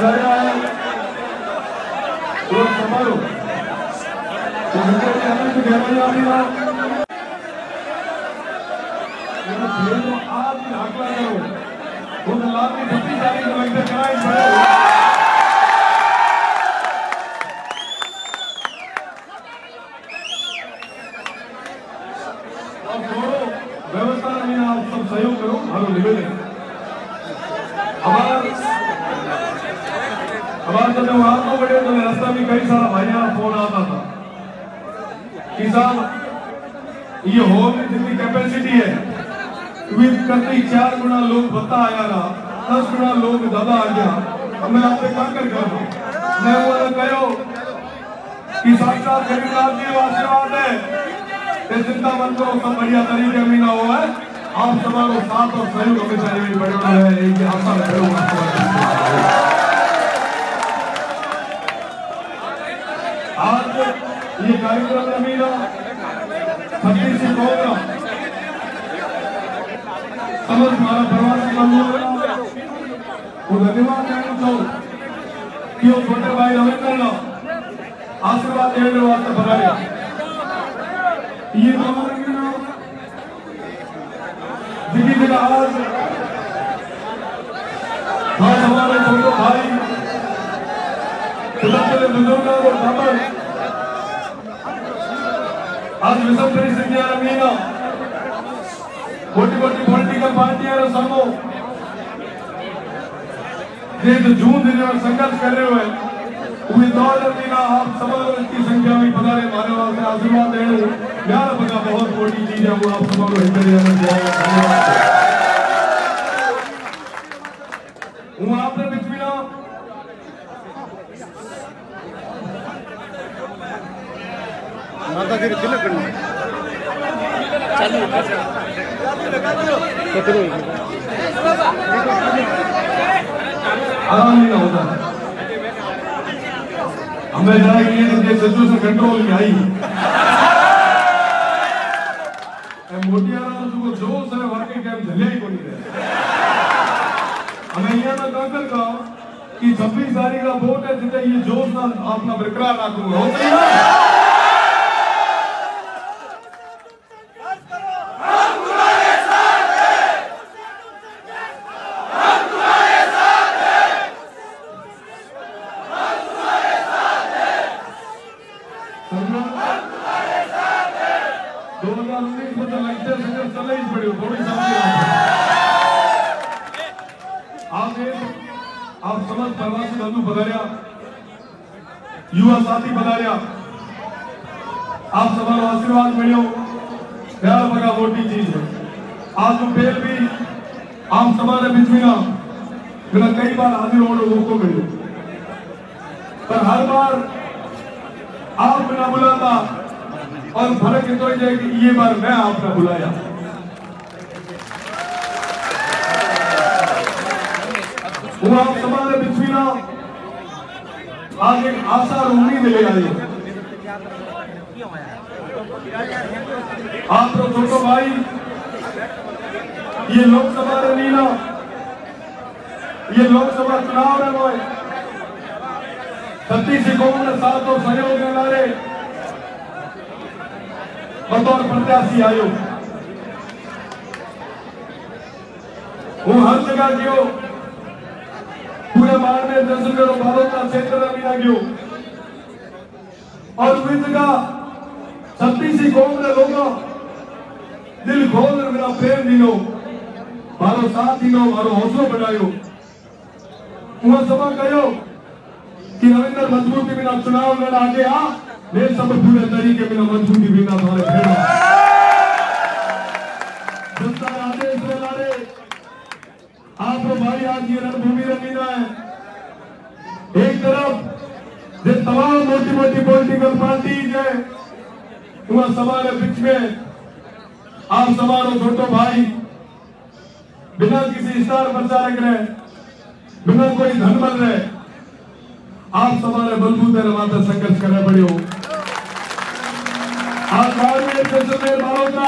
बधाया है और समारोह व्यवस्था में आप सब सहयोग करो। हमारा निवेदन हमारा जब मैं वहां को बढ़े तो रास्ता में कई सारा भाइयों का फोन आता था कि साहब ये हॉल में जितनी कैपेसिटी है करते 4 गुना लोग बता आया रहा 10 गुना लोग ज्यादा आ गया। अब मैं आपसे क्या कर मैं वो कहो कि साक्षात गरीबनाथ जी आशीर्वाद है चिंता मत करो सब बढ़िया तरीके में ना हुआ है। आप समारोह साथ और सहयोग हमेशा यही बड़े है आशा आज ये कार्यक्रम रमीना 36 प्रोग्राम समझ हमारा प्रवासी को धन्यवाद कहना चाहूँ कि वो छोटे भाई रविंद्र ना आशीर्वाद देने वास्ते बनाया ये आज हमारे छोटे भाई बुजुर्ग और खबर आज विषम परिस्थितियां रमीना मोटी मोटी पॉलिटिकल पार्टियां समूह जून दिन संघर्ष कर रहे हुए पूरी दौड़ रमीना आप समारोह की संख्या में पधारे हमारे वास्ते आशीर्वाद देने प्यार बना बहुत मोटी चीज है वो आप समारोह हूँ आपने बिचमीना माता तेरे तिलक करना आराम नहीं होता हमें जरा ये सिचुएशन कंट्रोल में आई मोटियारा जो जोश है वाकई के हम झलिया ही को नहीं रहे हमें यहाँ ना कहकर का कि 26 तारीख का वोट है जिसे ये जोश ना अपना बरकरार रखूंगा होता है आप समझ प्रवासी बंधु पधारिया युवा साथी पधारिया आप सबको आशीर्वाद मिलो प्यार बड़ा मोटी चीज है। आज तो पेल भी आप समारे बीच में ना मेरा कई बार हाजिर होने को मिले पर हर बार आप बिना बुलाता और फर्क तो ये कि ये बार मैं आपने बुलाया वो आप समारे बीच में ना आज एक आशा और उम्मीद ले आई आप तो छोटो भाई ये लोकसभा नीला ये लोकसभा चुनाव है वो 36 कांग्रेस साथ और सहयोग नारे बतौर प्रत्याशी आयो वो हर जगह गयो पूरे बाड़मेर जैसलमेर और बालोद क्षेत्र में भी ना गयो और उस जगह 36 कांग्रेस लोगों दिल खोल मेरा प्रेम दिनो मारो साथ दिनो मारो हौसलो बढ़ायो वह सभा कहो कि रविंद्र मजबूती बिना चुनाव लड़ आगे आ मैं सब पूरे तरीके बिना मजबूती बिना तुम्हारे खेड़ा जनता आदेश में लारे आप भाई आज ये रणभूमि रमीना है एक तरफ जो तमाम मोटी मोटी पॉलिटिकल पार्टीज है वह सवाल बीच में आप समारोह छोटो भाई बिना किसी स्टार प्रचारक रहे बिना कोई धन बन रहे आप समारे बलबूते रमाता संघर्ष करने पड़े हो आज बाड़मेर जैसलमेर बालोदा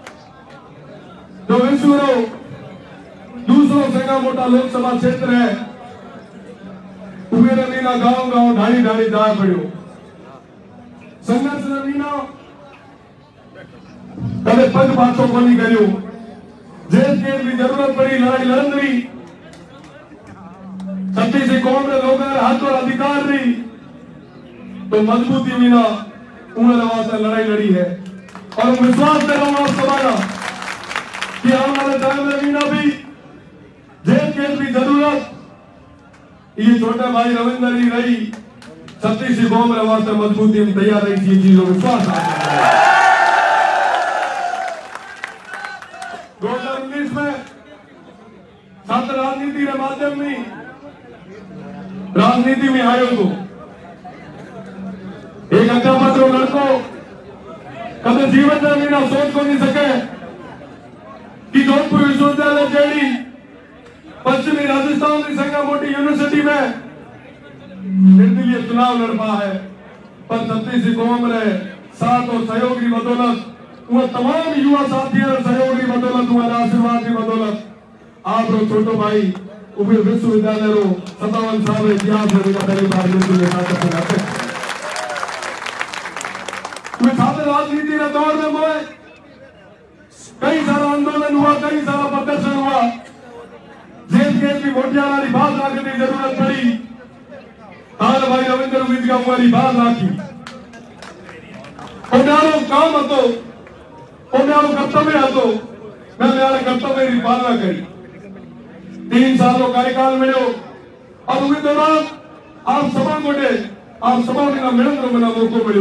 जो विश्व दूसरों से का मोटा लोकसभा क्षेत्र है उबेर मीना गांव गांव ढाणी ढाणी जा पड़ियो संघर्ष मीना कदे पग पाछो कोनी करियो जेल के भी जरूरत पड़ी लड़ाई लड़न रही छत्ती से कौम रे लोग हाथ और अधिकार रही तो मजबूती मीना उन्होंने वास्ते लड़ाई लड़ी है और विश्वास दे रहा हूं आप सबाना कि आने वाले टाइम में मीना भी जेल के भी जरूरत ये छोटे भाई रविंद्र जी रही छत्ती से कौम रे वास्ते मजबूती में तैयार रही थी चीजों विश्वास 2019 में छात्र राजनीति के माध्यम में राजनीति में आयो तो एक अच्छा पत्र लड़को कभी जीवन में मीना सोच को नहीं सके कि जोधपुर विश्वविद्यालय जेडी पश्चिमी राजस्थान की संगा मोटी यूनिवर्सिटी में निर्दलीय चुनाव लड़ पा है पर छत्तीस कौम रे साथ और सहयोग की बदौलत वो तमाम युवा साथियों सहयोग की बदौलत तुम्हारे आशीर्वाद की बदौलत आप रो छोटो भाई उबे विश्वविद्यालय रो 57 साल इतिहास में पहली बार छात्र राजनीति के दौर में मोए कई सारा आंदोलन हुआ कई सारा प्रदर्शन हुआ जेल के भी वोटियां की बात रखने की जरूरत पड़ी हाल भाई रविंद्र विद्या हमारी बात राखी उन्हारो काम हतो उन्हारो कर्तव्य हतो मैं मेरे कर्तव्य की पालना करी 3 सालों कार्यकाल मिलो और उस दौरान आप सभा कोटे आप सभा में मिलन को मना मौको मिलो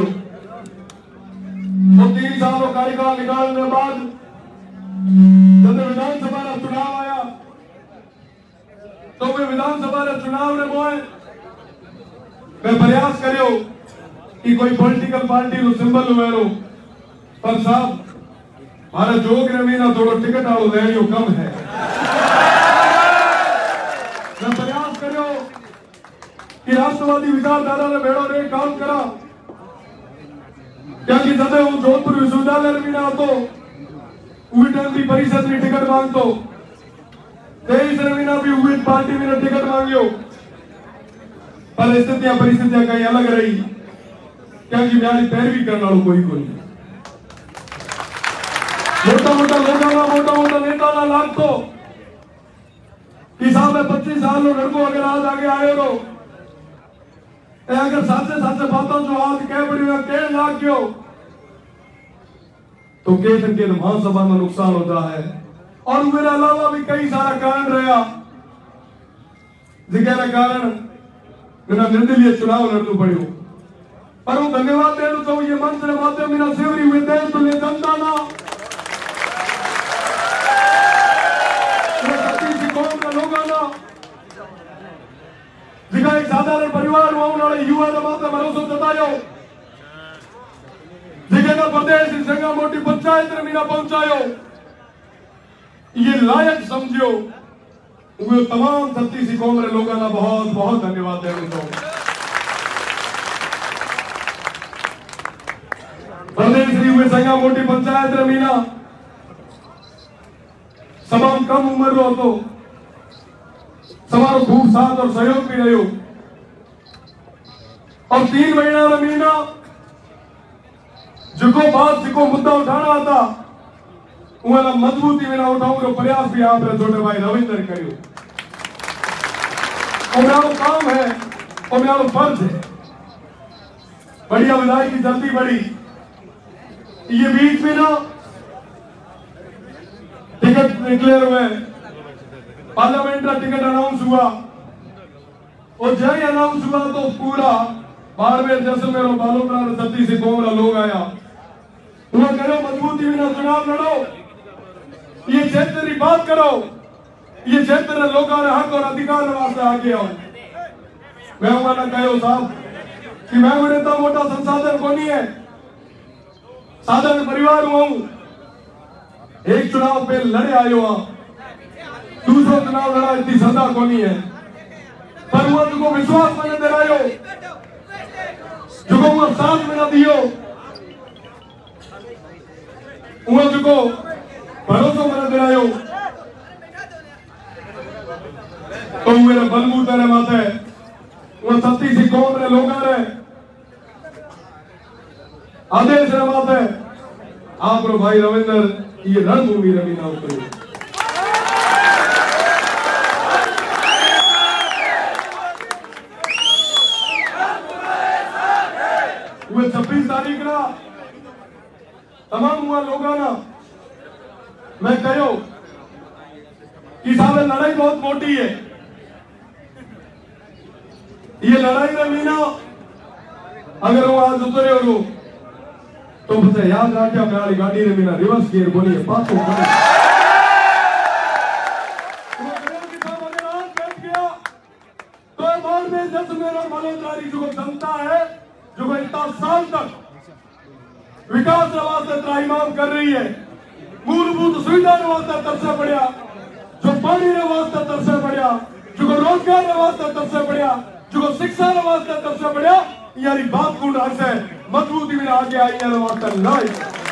तो 3 सालों कार्यकाल निकालने के बाद जब विधानसभा का चुनाव आया तो वे विधानसभा के चुनाव ने मोए मैं प्रयास करियो कि कोई पॉलिटिकल पार्टी को सिंबल हुएरो पर साहब हमारा जोग ने मीना थोड़ा टिकट आओ लेनियो कम है मैं प्रयास करियो कि राष्ट्रवादी विचारधारा ने भेड़ो रे काम करा क्या कि जब वो जोधपुर विश्वविद्यालय में ना तो उल्टन की परिषद में टिकट मांगतो 23 रवीना भी हुई पार्टी में टिकट मांगियो पर स्थितियां परिस्थितियां कहीं अलग रही क्या कि मेरी पैरवी करने वालों कोई मोटा मोटा लोग नेता ना लागतो कि साहब 25 साल लड़को अगर आज आगे आए तो अगर साथ बातों जो आज कह पड़ी कह लाग गयो तो के महासभा में नुकसान होता है और मेरे अलावा भी कई सारा कारण रहा जिसके कारण मेरा निर्दलीय चुनाव लड़ना पड़ो पर वो धन्यवाद देना चाहूँ ये मंच के माध्यम मेरा सेवरी हुए देश तो ले जनता ना एक साधारण परिवार युवा भरोसा जतायो प्रदेश संगा मोटी पंचायत ने मीना पहुंचायो ये लायक समझियो वो तमाम छत्तीस कौम रे लोगों का बहुत बहुत धन्यवाद देना चाहूँ प्रदेश हुए संगा मोटी पंचायत ने मीना तमाम कम उम्र रो तो समारो खूब साथ और सहयोग भी रहो और 3 महीना मीना जिको मुद्दा उठाना था वह मजबूती में ना उठाऊं तो प्रयास भी आप छोटे भाई रविंद्र करियो और मेरा काम है और मेरा फर्ज है बढ़िया विधायक की जल्दी बढ़ी ये बीच में ना टिकट डिक्लेयर हुए पार्लियामेंट का टिकट अनाउंस हुआ और जय अनाउंस हुआ तो पूरा बाड़मेर जैसलमेर और बालोतरा छत्तीस कौम लोग आया उन्होंने कहो मजबूती में चुनाव लड़ो ये क्षेत्र की बात करो ये क्षेत्र लोगों ने हक और अधिकार वास्ते आगे आओ मैं उन्होंने कहो साहब कि मैं मेरे तो मोटा संसाधन को नहीं है साधारण परिवार हूं एक चुनाव पे लड़े आयो दूसरा चुनाव लड़ा इतनी सदा को नहीं है पर वो तुमको विश्वास मैंने दिलायो जो वो साथ में न दियो वो जो भरोसा मैंने दिलायो तो मेरे बलबूते माथे वो सत्ती सी कौम रे लोग रे आदेश रे माते आप रो भाई रविंद्र ये रणभूमि रवि ना उतरे वो 26 तारीख ना तमाम हुआ लोगों ना मैं कहो कि साहब लड़ाई बहुत मोटी है। ये लड़ाई में मीना अगर वो आज उतरे हो तो मुझे याद रखा मेरी गाड़ी रे मीना रिवर्स गियर बोलिए बात तो बाद में जब मेरा मलोदारी जो जनता है जो इतना साल तक विकास वास्ते त्राहिमाम कर रही है, मूलभूत सुविधा वास्ते तरसे पड़िया, जो पानी वास्ते तरसे पड़िया, जो रोजगार वास्ते तरसे पड़िया, जो शिक्षा वास्ते तरसे पड़िया, यारी बात को ढंग से मजबूती में आगे आई है वास्ते नहीं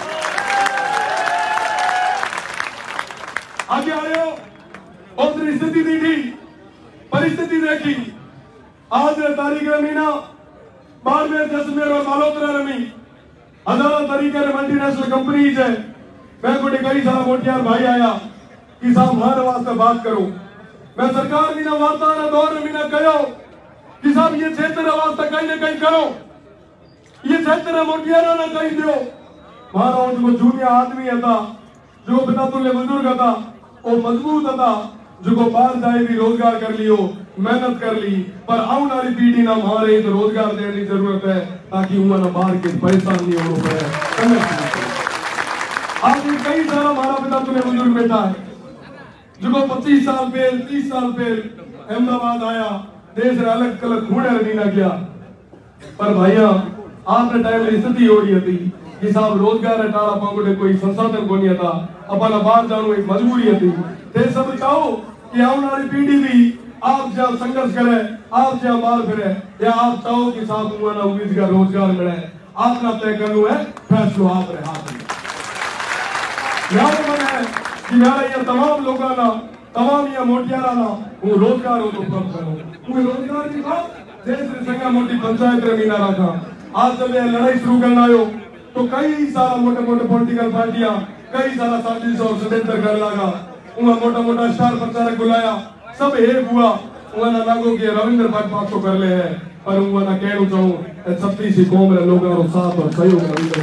आगे आयो और स्थिति देखी परिस्थिति देखी आज तारीख महीना बाड़मेर जैसलमेर और मालोत्रा रमी हजारों तरीके मल्टीनेशनल कंपनीज है। मैं को कई सारा मोटियार भाई आया कि साहब हर वास्ते बात करो। मैं सरकार मीना वार्ता दौर में मीना कहो कि साहब ये क्षेत्र वास्ते कहीं ना कहीं करो, ये क्षेत्र मोटियारा ना कहीं दो। मारा जो जूनियर आदमी था जो पिता तुल्य बुजुर्ग था वो मजबूत था जो बाहर जाए भी रोजगार कर लियो मेहनत कर ली पर आने वाली पीढ़ी ना मारे तो रोजगार देने की जरूरत है ताकि उन्हें ना बाहर के परेशान नहीं होना पड़े। आज कई सारा हमारा पिता तुल्य बुजुर्ग बैठा है जो 25 साल पहले 30 साल पहले अहमदाबाद आया देश रे अलग अलग खूणे नहीं ना गया पर भैया आपने टाइम स्थिति हो रही थी कि साहब रोजगार टाड़ा पांगुड़े कोई संसाधन को नहीं था अपना बाहर जानो एक मजबूरी थी। ते सब चाहो कि आने वाली पीढ़ी भी आप जहाँ संघर्ष करे आप जहाँ बाहर फिरे या आप चाहो कि साहब उन्हें उम्मीद का रोजगार मिले आप ना तय करना है फैसलो आप रहे हाथ में। याद मन है कि मेरा ये तमाम लोगों ना तमाम ये मोटियारा ना वो रोजगार हो तो कम करो वो रोजगार की बात देश में संगा मोटी पंचायत रे मीना रखा आज जब ये लड़ाई शुरू करना हो तो कई सारा मोटे मोटे पॉलिटिकल पार्टियां कई सारा साजिश और षड्यंत्र कर लगा उन्हें मोटा मोटा स्टार प्रचारक बुलाया सब एक हुआ उन्हें लागो कि रविंद्र भाई 500 कर ले है पर उन्हें कहना चाहूं सत्ती सी कौम रे लोगों रो साथ और सहयोग रविंद्र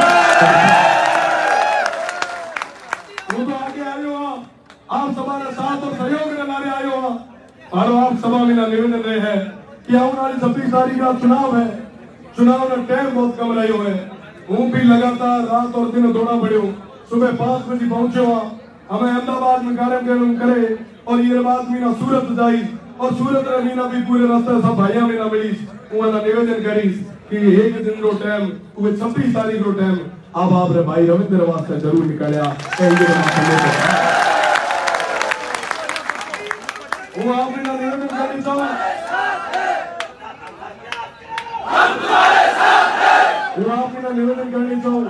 वो तो आगे आयो आप हमारे साथ और सहयोग के नारे आयो और आप सभा में निवेदन रहे हैं कि आने वाली 26 तारीख का चुनाव है। चुनाव में टाइम बहुत कम रही है वो भी लगातार रात और दिन दौड़ा पड़े सुबह 5 बजे पहुंचे हमें अहमदाबाद में कार्यक्रम करे और ये बात मीना सूरत जाई और सूरत रे मीना भी पूरे रास्ते सब भाइया मीना मिली उन्हें निवेदन करी कि एक दिन रो टाइम वो 26 तारीख रो टाइम आप रे भाई रविंद्र वास्ते जरूर निकलिया वो आपने निवेदन करी चाहो वो आपने निवेदन करनी चाहो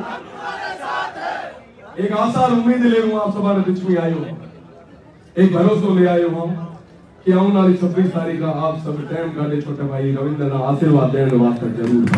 एक आशा और उम्मीद ले लूं आप सभा बीच में आयो एक भरोसा ले आयो हम कि आने वाली 26 तारीख का आप सब टाइम काटे छोटे भाई रविंद्र ना आशीर्वाद देने वास्ते जरूर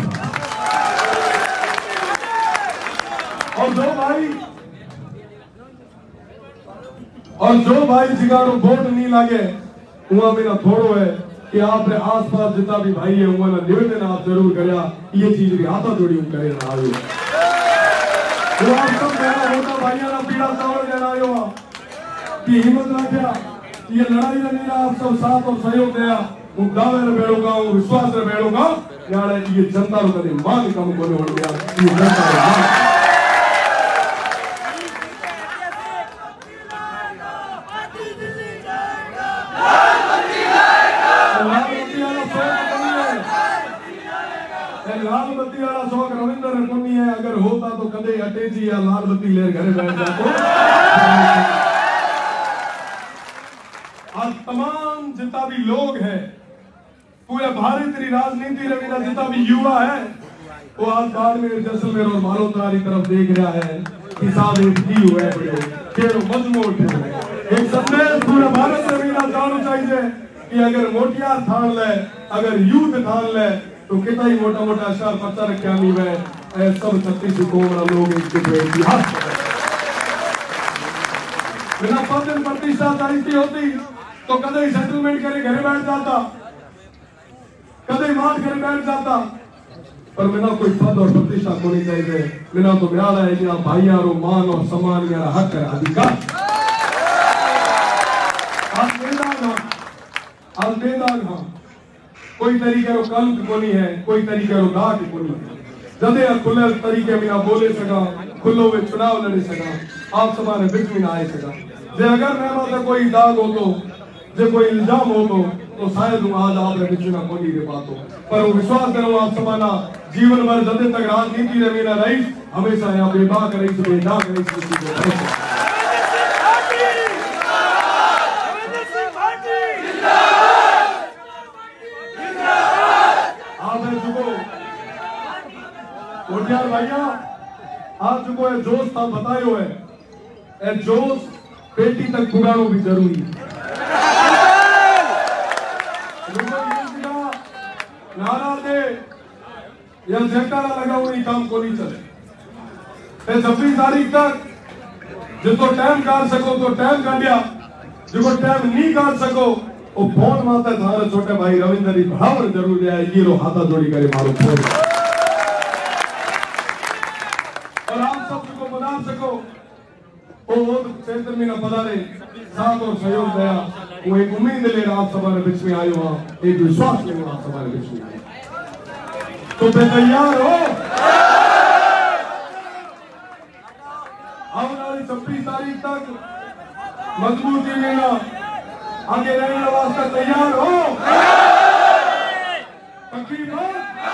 और जो भाई जिगारो वोट नहीं लागे वहां मेरा थोड़ो है कि आपने आसपास जितना भी भाई है उन्होंने निवेदन आप जरूर करया ये चीज भी हाथा जोड़ी करे ना आयो वो आप सब मेरा होता भाइयों ना पीड़ा चावल देना आयो कि हिम्मत रखा ये लड़ाई नहीं आप सब साथ और सहयोग दिया वो दावे रे बैठूंगा वो विश्वास रे बैठूंगा यार ये जनता रो कदे मान कम कोने हो गया ये जनता रो लाल बत्ती वाला शौक रविंद्र को नहीं है अगर होता तो कदे अटे जी या लाल बत्ती ले घर बैठ जाते। आज तमाम जितना भी लोग हैं पूरे भारतीय राजनीति रविंद्र जितना भी युवा है वो आज बाड़मेर जैसलमेर और मालोत्रा की तरफ देख रहा है कि साहब एक की हुआ है बड़े केरो मजमूत है एक संदेश पूरे भारत में रविंद्र जाना चाहिए कि अगर मोटियार ठान ले, अगर यूथ ठान ले तो कितना ही मोटा मोटा शहर पर्चा रखा नहीं है सब 36 कौम लोग इतिहास बिना 5 दिन प्रतिष्ठा दायित्व होती तो कदे सेटलमेंट करे घरे बैठ जाता, कदे मार करे बैठ जाता। पर बिना कोई पद और प्रतिष्ठा को नहीं चाहिए, बिना तो ब्याह है बिना भाइयों रो मान और सम्मान मेरा हक है अधिकार। कोई तरीके रो कलंक कोनी है, कोई तरीके रो दाग कोनी है। जदे खुले तरीके बिना बोले सका, खुलो में चुनाव लड़े सका, आप समाने बिच में ना आए सका। जे अगर मैं माता कोई दाग हो तो, जे कोई इल्जाम हो तो शायद आज आप बिच में ना कोनी दे पातो। पर वो विश्वास करो आप समाना जीवन भर जदे तक राजनीति रे मेरा रईस हमेशा यहाँ बेबाक रईस बेदा रईस किसी को यार भैया आज जो है जोश था बतायो है, ए जोश पेटी तक पुरानो भी जरूरी है। नारा दे या जयकारा लगाओ नहीं काम को नहीं चले। 26 तारीख तक जिसको टाइम काट सको तो टाइम काटिया, जिसको टाइम नहीं काट सको वो फोन माता थारे छोटे भाई रविंद्र बराबर जरूर है। ये रो हाथा जोड़ी करे मारो फोन और आप सबको बता सको वो क्षेत्र में न पधारे साथ और सहयोग दया। वो एक उम्मीद ले आप सवारे बीच में आयो वहां, एक विश्वास ले आप सवारे बीच में आए तो तैयार हो। आने वाली 26 तारीख तक मजबूती लेना, आगे रहने वास्ते तैयार हो। तकरीबन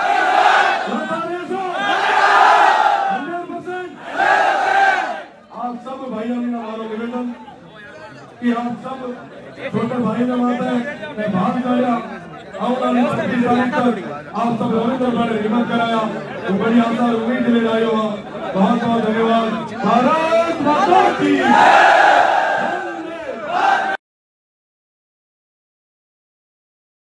आप सब भाइयों ने हमारा निवेदन कि आप सब छोटे भाई ने माता है मैं भाग गया आप सब बड़े हिम्मत कराया तो बड़ी आशा उम्मीद ले रहे हो। बहुत बहुत धन्यवाद। भारत माता की